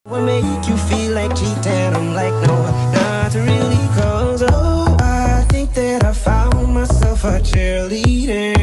What make you feel like cheating? I'm like, no, not really, cause oh, I think that I found myself a cheerleader.